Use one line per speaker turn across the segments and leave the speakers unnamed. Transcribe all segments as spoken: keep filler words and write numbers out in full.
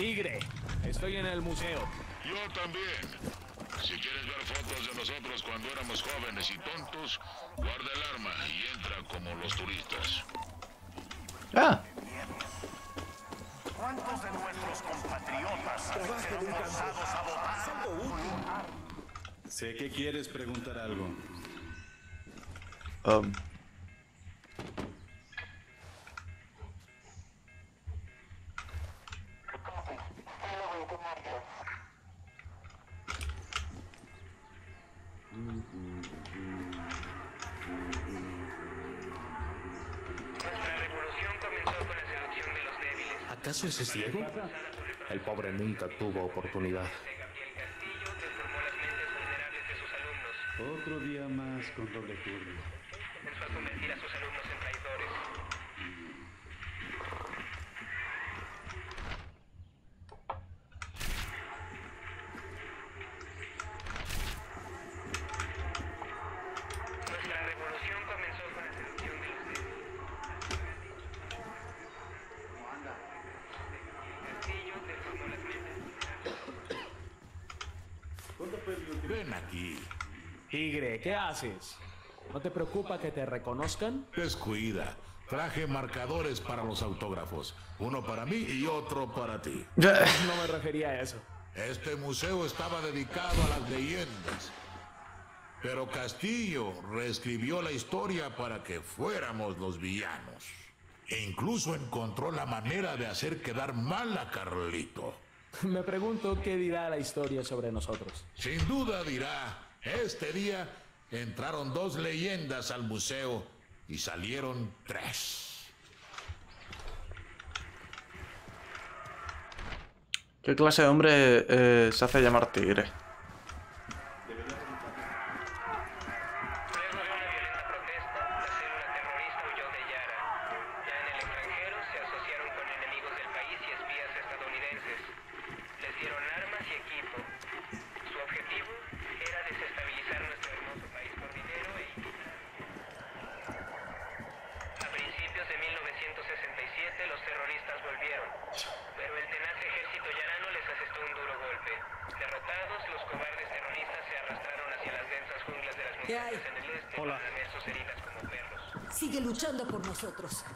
Tigre, estoy en el museo.
Yo también. Si quieres ver fotos de nosotros cuando éramos jóvenes y tontos, guarda el arma y entra como los turistas.
Ah.
¿Cuántos de nuestros compatriotas serán forzados a votar?
Sé que quieres preguntar algo.
Um.
¿Acaso ese es Diego? El pobre nunca tuvo oportunidad.
Otro día más con doble turno.
Empezó a convertir a sus alumnos en traidores. Nuestra revolución comenzó con la seducción de los débiles. Castillo deformó las mentes.
Ven aquí.
Tigre, ¿qué haces? ¿No te preocupa que te reconozcan?
Descuida. Traje marcadores para los autógrafos. Uno para mí y otro para ti.
No me refería a eso.
Este museo estaba dedicado a las leyendas. Pero Castillo reescribió la historia para que fuéramos los villanos. E incluso encontró la manera de hacer quedar mal a Carlito.
Me pregunto qué dirá la historia sobre nosotros.
Sin duda dirá, este día entraron dos leyendas al museo y salieron tres.
¿Qué clase de hombre eh, se hace llamar Tigre?
Luego de una violenta protesta, la célula terrorista huyó de Yara. Ya en el extranjero se asociaron con enemigos del país y espías estadounidenses. Les dieron armas y equipo. Su objetivo era desestabilizar nuestro hermoso país por dinero e a principios de mil novecientos sesenta y siete los terroristas volvieron, pero el tenaz ejército yarano les asestó un duro golpe. Derrotados, los cobardes terroristas se arrastraron hacia las densas junglas de las montañas en el este para lamer sus heridas como perros.
Sigue luchando por nosotros.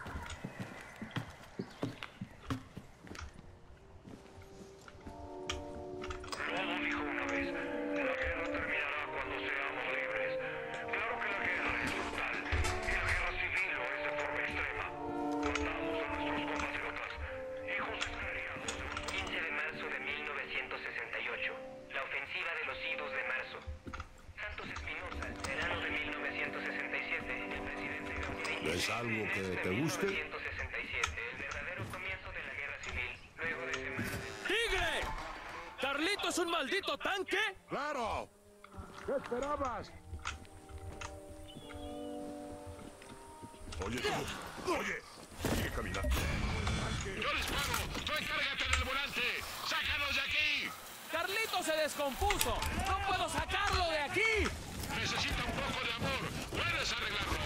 Luego dijo una vez, la guerra terminará cuando seamos libres. Claro que la guerra es brutal y la guerra civil lo es de forma extrema. Matamos a nuestros compatriotas, hijos descarriados.
quince de marzo de mil novecientos sesenta y ocho. La ofensiva de los idos de marzo. Santos Espinosa, verano de mil novecientos sesenta y siete. El presidente Gabriel.
¿Es algo que te guste?
mil novecientos sesenta y siete. El verdadero comienzo de la guerra civil. Luego de semanas de...
¡Tigre! ¿Carlito es un maldito tanque?
¡Claro! ¿Qué esperabas? Oye, tú. Oye, sigue caminando. ¡Yo disparo! ¡Tú encárgate del volante! ¡Sácanos de aquí!
¡Carlito se descompuso! ¡No puedo sacarlo de aquí!
Necesita un poco de amor. Puedes arreglarlo.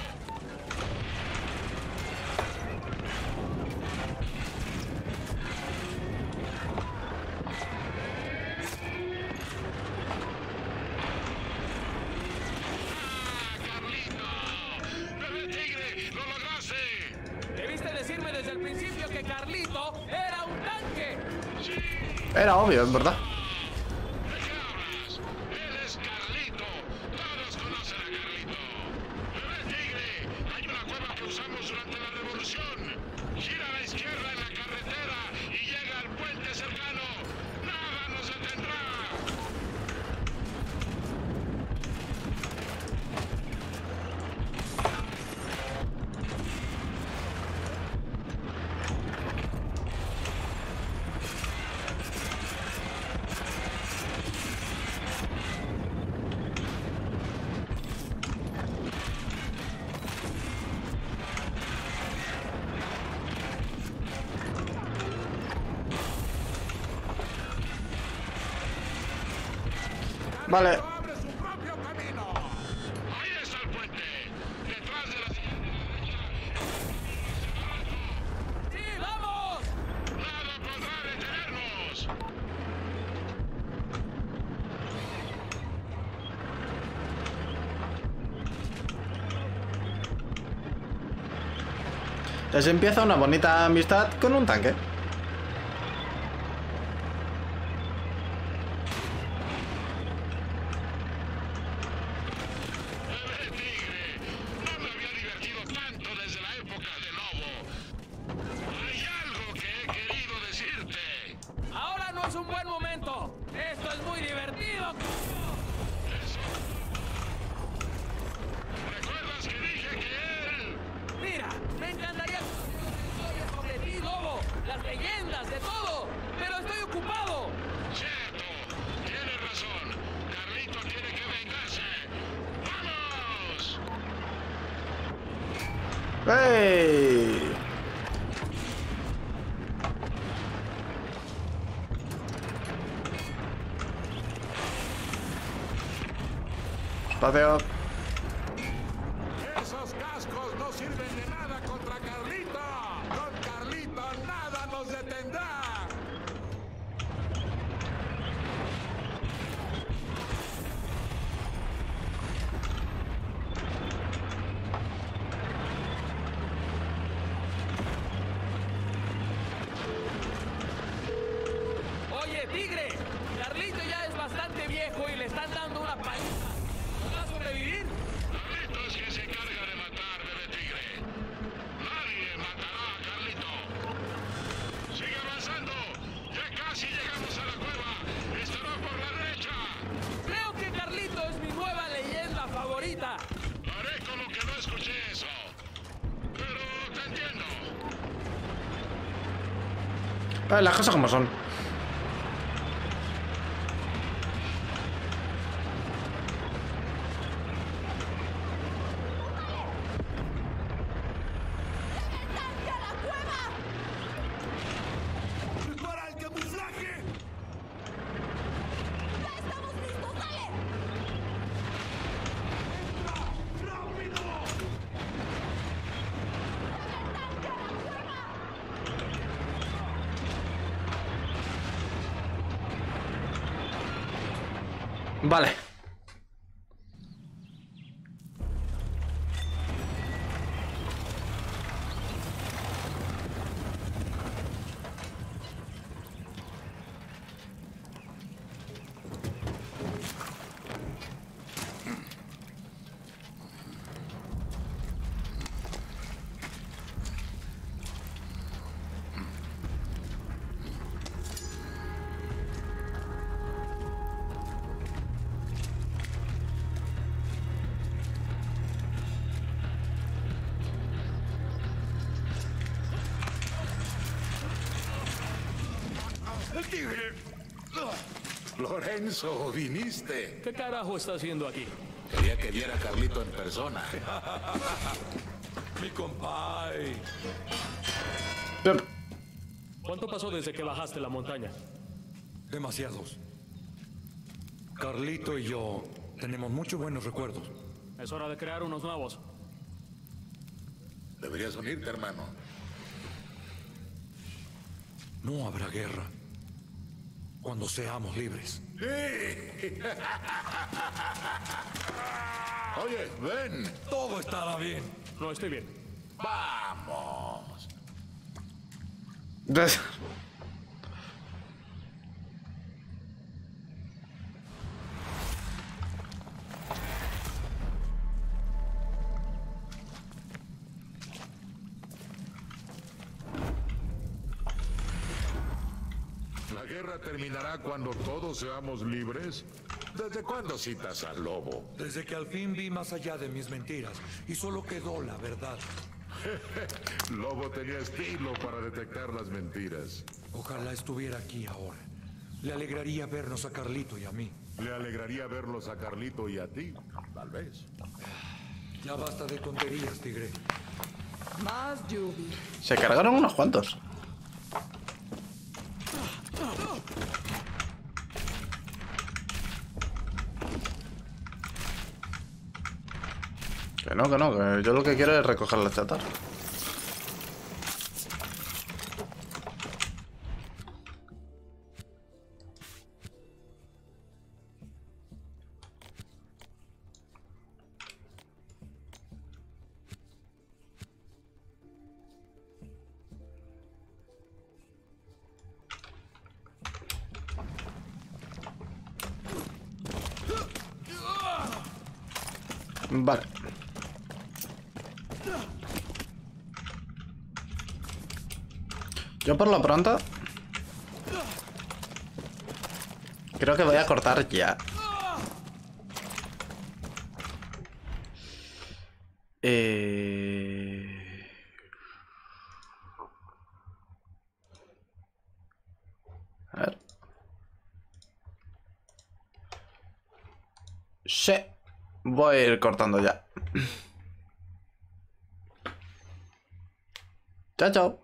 ¡Ah, Carlito! ¡Bebé Tigre! ¡Lo lograste!
Debiste decirme desde el principio que Carlito era un tanque.
Era obvio, en verdad.
¿De qué hablas? Él es Carlito. Todos conocen a Carlito. Bebé Tigre, hay una cueva que usamos durante la revolución. Gira a la izquierda en la carretera y llega al puente cercano. Nada nos detendrá.
Vale.
Abre su propio camino. Ahí está el puente. Detrás de la silla de la derecha.
¡Sí, vamos!
Nada podrá detenernos.
Ya se empieza una bonita amistad con un tanque.
Es un buen momento. Esto es muy divertido.
¿Recuerdas que dije que él?
Mira, me encantaría historias sobre ti, Lobo, las leyendas, de todo, pero estoy ocupado.
Cierto, tienes razón. Carlito tiene que vengarse. ¡Vamos!
¡Hey! Espacio.
Esos cascos no sirven de nada contra Carlito. Con Carlito nada nos detendrá.
Oye, Tigre, Carlito ya es bastante viejo y le están dando una paliza. ¿Va a sobrevivir?
Carlito es quien se encarga de matar, bebé tigre. Nadie matará a Carlito. Sigue avanzando. Ya casi llegamos a la cueva. Estará por la derecha.
Creo que Carlito es mi nueva leyenda favorita.
Haré como que no escuché eso. Pero te entiendo.
Ah, las cosas como son.
¡Para el camuflaje!
Vale.
¡El tigre! Lorenzo, viniste.
¿Qué carajo está haciendo aquí?
Quería que viera a Carlito en persona.
Mi compay.
Pero-
¿Cuánto pasó desde que bajaste la montaña?
Demasiados. Carlito y yo tenemos muchos buenos recuerdos.
Es hora de crear unos nuevos.
Deberías unirte, hermano.
No habrá guerra cuando seamos libres.
Oye, ven.
Todo estará bien.
No estoy bien.
Vamos. ¿La guerra terminará cuando todos seamos libres? ¿Desde cuándo citas al lobo?
Desde que al fin vi más allá de mis mentiras y solo quedó la verdad.
Lobo tenía estilo para detectar las mentiras.
Ojalá estuviera aquí ahora. Le alegraría vernos a Carlito y a mí.
Le alegraría verlos a Carlito y a ti, tal vez.
Ya basta de tonterías, tigre.
Más lluvia.
Se cargaron unos cuantos. Que no, que no, que yo lo que quiero es recoger la chatarra. Vale. Yo por lo pronto creo que voy a cortar ya. Eh... A ver. Sí. Voy a ir cortando ya. Chao, chao.